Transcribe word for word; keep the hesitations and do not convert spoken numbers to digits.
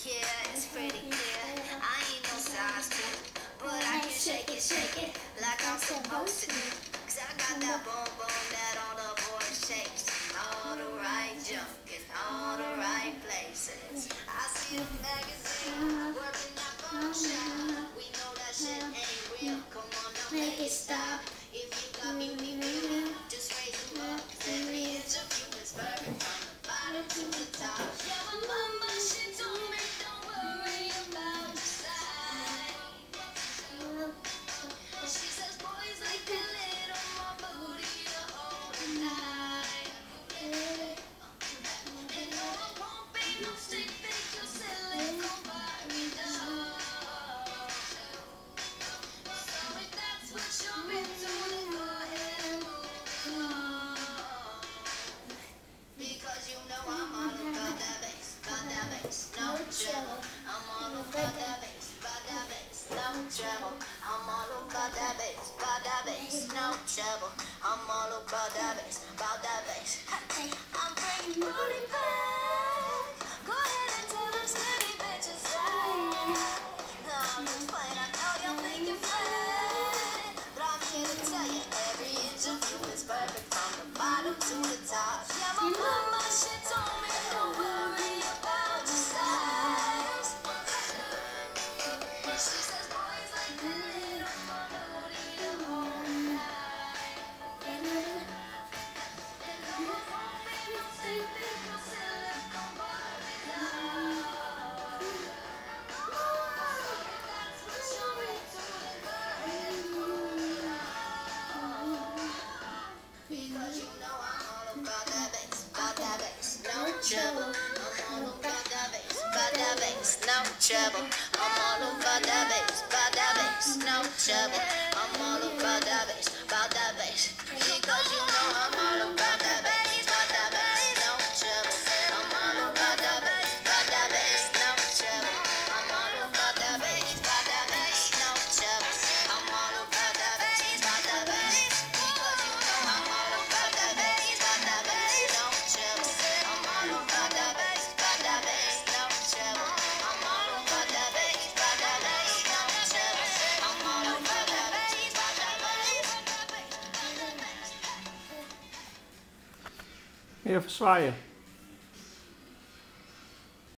Yeah, it's pretty clear. I ain't no size two, but I can shake it, shake it like I'm supposed to. Cause I got that boom boom that all the boys shakes. All the right junk in all the right places. I see the magazine working that phone shop. We know that shit ain't real. Come on now, make it stop. If you got me, me, me, me, just raise them up. Every inch of you is perfect from the bottom to the top. Yeah, my mama, she told me don't worry about your size. She says boys like a little more booty to hold the night. And no, I won't be no stick figure silicone Barbie doll. So if that's what you're into, then go ahead and move on. Because you know I'm all about that bass, about that bass, no trouble. I'm all about that bass, about that bass, no trouble. I'm all about that bass, about that bass, no trouble. I'm all about that bass, about that bass. I'm bringing booty back. Go ahead and tell them skinny bitches that. No, I'm just playing, I know you'll think you're fat. But I'm here to tell you, every inch of you is perfect from the bottom to the top. Yeah, my mama, she told me don't worry about your size. She says boys like a little more booty to hold night. And no, I won't be no stick figure silicone Barbie doll. If that's what you're into, then go ahead and move on. Because you know I'm all about that bass, about that bass, no trouble. I'm all about that bass, about that bass, no trouble. I'm all about that bass, about that bass, no trouble. I'm all about that bass, about that bass. Because you know I'm all about that bass, about that bass, no trouble. I'm all about that bass, about that bass, no trouble. I'm all about that bass, about that bass, no trouble. I'm all about that bass, about that bass. Because you know I'm all about that bass, about that bass, no trouble. I'm all about that bass, about that bass, no trouble. I'm all about that bass, about that bass, no trouble. I'm all about that bass, about that bass. Even zwaaien.